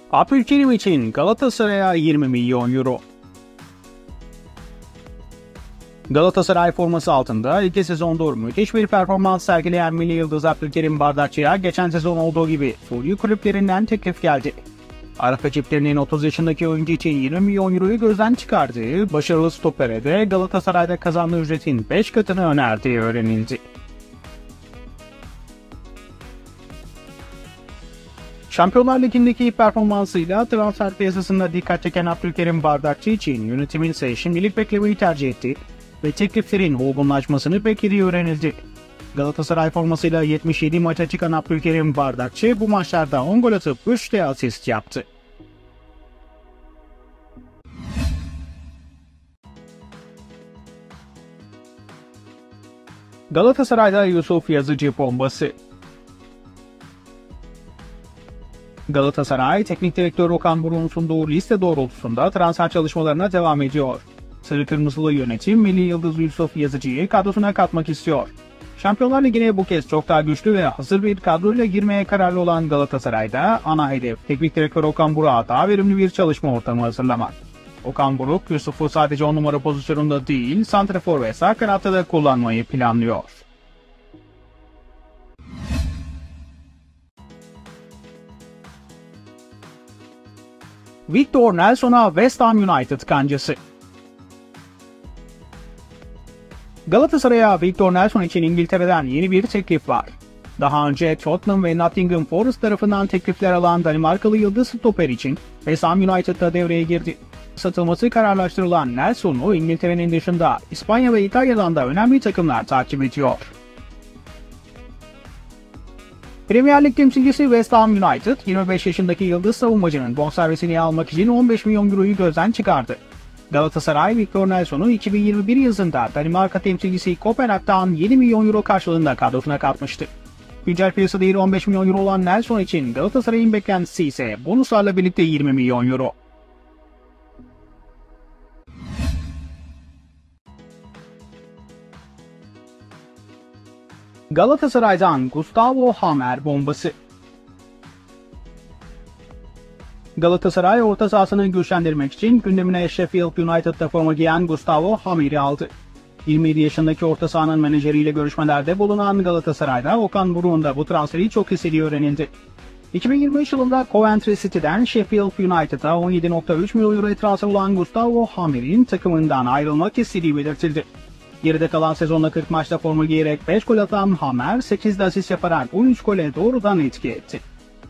Abdülkerim için Galatasaray'a 20 milyon euro. Galatasaray forması altında iki sezondur müthiş bir performans sergileyen milli yıldız Abdülkerim Bardakçı'ya geçen sezon olduğu gibi Suriye kulüplerinden teklif geldi. Arap rakiplerinin 30 yaşındaki oyuncu için 20 milyon euroyu gözden çıkardığı, başarılı stopere de Galatasaray'da kazandığı ücretin 5 katını önerdiği öğrenildi. Şampiyonlar Ligi'ndeki performansıyla transfer piyasasında dikkat çeken Abdülkerim Bardakçı için yönetimin ise şimdilik beklemeyi tercih etti ve tekliflerin olgunlaşmasını beklediği öğrenildi. Galatasaray formasıyla 77 maça çıkan Abdülkerim Bardakçı bu maçlarda 10 gol atıp 3 de asist yaptı. Galatasaray'da Yusuf Yazıcı bombası. Galatasaray, Teknik Direktör Okan Buruk'un sunduğu liste doğrultusunda transfer çalışmalarına devam ediyor. Sarı Kırmızılı yönetim milli yıldız Yusuf Yazıcı'yı kadrosuna katmak istiyor. Şampiyonlar Ligi'ne bu kez çok daha güçlü ve hazır bir kadroyla girmeye kararlı olan Galatasaray'da ana hedef Teknik Direktör Okan Buruk'a daha verimli bir çalışma ortamı hazırlamak. Okan Buruk, Yusuf'u sadece 10 numara pozisyonunda değil, santrafor ve sağ kanatta da kullanmayı planlıyor. Victor Nelson'a West Ham United kancası. Galatasaray'a Victor Nelson için İngiltere'den yeni bir teklif var. Daha önce Tottenham ve Nottingham Forest tarafından teklifler alan Danimarkalı yıldız stoper için West Ham United'da devreye girdi. Satılması kararlaştırılan Nelson'u İngiltere'nin dışında İspanya ve İtalya'dan da önemli takımlar takip ediyor. Premier Lig temsilcisi West Ham United, 25 yaşındaki yıldız savunmacının bonservisini almak için 15 milyon euroyu gözden çıkardı. Galatasaray, Victor Nelson'u 2021 yazında Danimarka temsilcisi Kopenhag'dan 7 milyon euro karşılığında kadrosuna katmıştı. Güncel piyasa değeri 15 milyon euro olan Nelson için Galatasaray'ın beklentisi ise bonuslarla birlikte 20 milyon euro. Galatasaray'dan Gustavo Hammer bombası. Galatasaray orta sahasını güçlendirmek için gündemine Sheffield United'da forma giyen Gustavo Hammer'i aldı. 27 yaşındaki orta sahanın menajeriyle görüşmelerde bulunan Galatasaray'da Okan Buruk'un da bu transferi çok istediği öğrenildi. 2023 yılında Coventry City'den Sheffield United'a 17,3 milyon euro transfer olan Gustavo Hammer'in takımından ayrılmak istediği belirtildi. Geride kalan sezonda 40 maçta forma giyerek 5 gol atan Hammer, 8 de asist yaparak 13 gole doğrudan etki etti.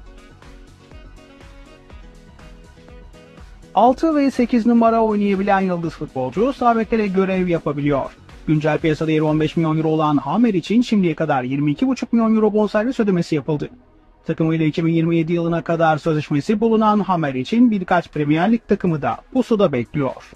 6 ve 8 numara oynayabilen yıldız futbolcu sağ beklere görev yapabiliyor. Güncel piyasa değeri 15 milyon euro olan Hammer için şimdiye kadar 22,5 milyon euro bonservis ödemesi yapıldı. Takımıyla 2027 yılına kadar sözleşmesi bulunan Hammer için birkaç Premier Lig takımı da pusuda bekliyor.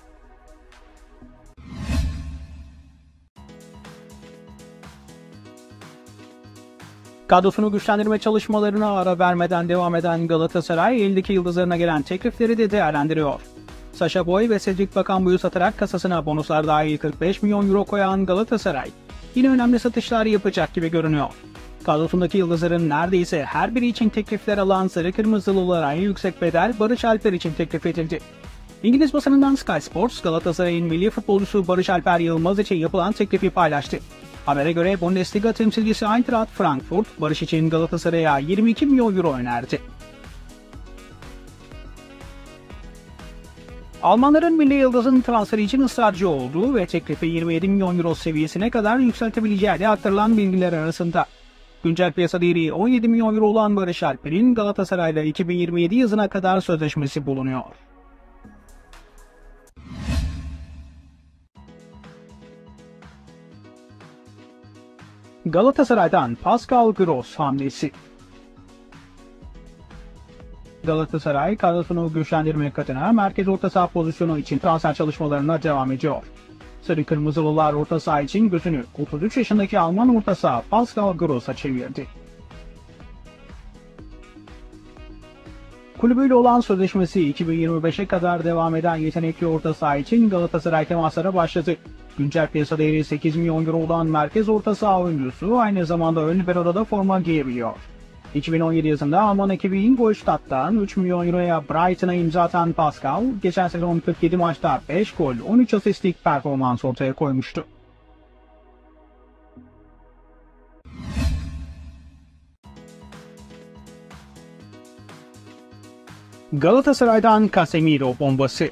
Kadrosunu güçlendirme çalışmalarına ara vermeden devam eden Galatasaray, eldeki yıldızlarına gelen teklifleri de değerlendiriyor. Sacha Boey ve Cedric Bakambu'yu satarak kasasına bonuslar dahil 45 milyon euro koyan Galatasaray, yine önemli satışlar yapacak gibi görünüyor. Kadrosundaki yıldızların neredeyse her biri için teklifler alan Sarı Kırmızılılara en yüksek bedel Barış Alper için teklif edildi. İngiliz basınından Sky Sports, Galatasaray'ın milli futbolcusu Barış Alper Yılmaz için yapılan teklifi paylaştı. Habere göre Bundesliga temsilcisi Eintracht Frankfurt, Barış için Galatasaray'a 22 milyon euro önerdi. Almanların milli yıldızın transferi için ısrarcı olduğu ve teklifi 27 milyon euro seviyesine kadar yükseltebileceği de aktarılan bilgiler arasında. Güncel piyasa değeri 17 milyon euro olan Barış Alper'in Galatasaray'la 2027 yazına kadar sözleşmesi bulunuyor. Galatasaray'dan Pascal Gross hamlesi. Galatasaray kadrosunu güçlendirmek adına merkez orta saha pozisyonu için transfer çalışmalarına devam ediyor. Sarı Kırmızılılar orta saha için gözünü 33 yaşındaki Alman orta saha Pascal Gross'a çevirdi. Kulübüyle olan sözleşmesi 2025'e kadar devam eden yetenekli orta saha için Galatasaray temaslara başladı. Güncel piyasa değeri 8 milyon euro olan merkez orta saha oyuncusu aynı zamanda ön libero'da da forma giyebiliyor. 2017 yazında Alman ekibi Ingolstadt'tan 3 milyon euroya Brighton'a imza atan Pascal, geçen sezon 47 maçta 5 gol, 13 asistlik performans ortaya koymuştu. Galatasaray'dan Casemiro bombası.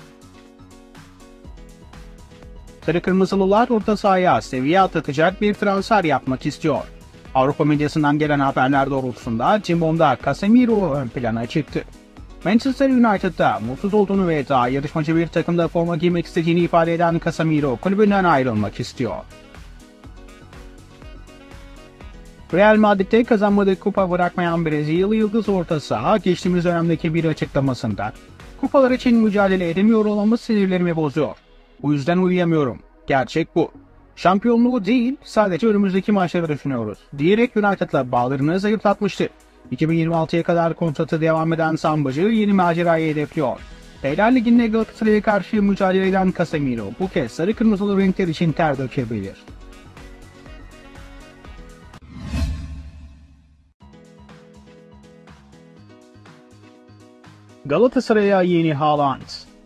Sarı Kırmızılılar orta sahaya seviye atlatacak bir transfer yapmak istiyor. Avrupa medyasından gelen haberler doğrultusunda Cimbom'da Casemiro ön plana çıktı. Manchester United'da mutsuz olduğunu ve daha yarışmacı bir takımda forma giymek istediğini ifade eden Casemiro kulübünden ayrılmak istiyor. Real Madrid'de kazanmadığı kupa bırakmayan Brezilyalı yıldız orta saha geçtiğimiz dönemdeki bir açıklamasında "Kupalar için mücadele edemiyor olmamız sinirlerimi bozuyor. Bu yüzden uyuyamıyorum. Gerçek bu. Şampiyonluğu değil, sadece önümüzdeki maçları düşünüyoruz" diyerek United'la bağlarını zayıflatmıştı. 2026'ya kadar kontratı devam eden Sambacı yeni macerayı hedefliyor. Beyler Ligi'nde Galatasaray'a karşı mücadele eden Casemiro bu kez sarı kırmızılı renkler için ter dökebilir. Galatasaray'a yeni Haaland.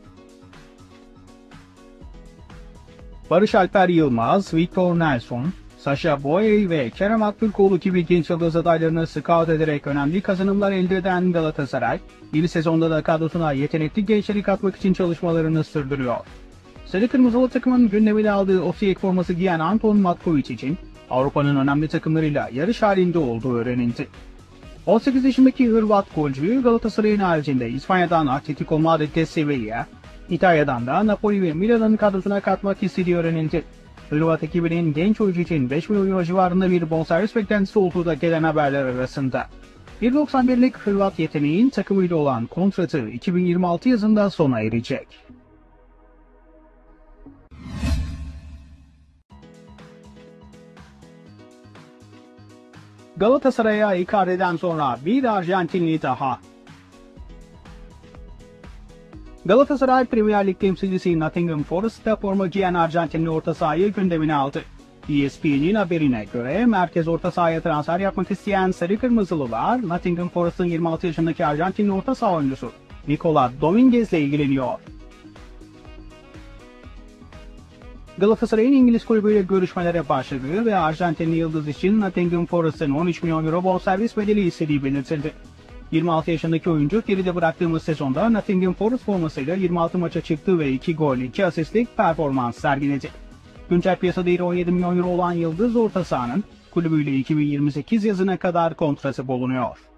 Barış Alper Yılmaz, Victor Nelson, Sacha Boey ve Kerem Aktürkoğlu gibi genç yıldız adaylarını scout ederek önemli kazanımlar elde eden Galatasaray, yeni sezonda da kadrosuna yetenekli gençleri katmak için çalışmalarını sürdürüyor. Sarı Kırmızılı takımın gündemine aldığı Osijek forması giyen Anton Matković için Avrupa'nın önemli takımlarıyla yarış halinde olduğu öğrenildi. 18 yaşındaki Hırvat golcüyü Galatasaray'ın haricinde İspanya'dan Atletico Madrid'de Sevilla, İtalya'dan da Napoli ve Milan'ın kadrosuna katmak istediği öğrenildi. Hırvat ekibinin genç oyuncu için 5 milyon euro civarında bir bonservis beklentisi olduğu da gelen haberler arasında. 1.91'lik Hırvat yeteneğin takımıyla olan kontratı 2026 yazında sona erecek. Galatasaray'a Icardi'den sonra bir Arjantinli daha. Galatasaray Premier Lig temsilcisi Nottingham Forest'ta forma giyen Arjantinli orta sahayı gündemine aldı. ESPN'in haberine göre merkez orta sahaya transfer yapmak isteyen Sarı Kırmızılılar, Nottingham Forest'ın 26 yaşındaki Arjantinli orta saha oyuncusu Nicolas Dominguez ile ilgileniyor. Galatasaray'ın İngiliz kulübüyle görüşmelere başladığı ve Arjantinli yıldız için Nottingham Forest'ın 13 milyon euro bonservis bedeli istediği belirtildi. 26 yaşındaki oyuncu geride bıraktığımız sezonda Nottingham Forest formasıyla 26 maça çıktı ve 2 gol 2 asistlik performans sergiledi. Güncel piyasa değeri 17 milyon euro olan yıldız orta sahanın kulübüyle 2028 yazına kadar kontratı bulunuyor.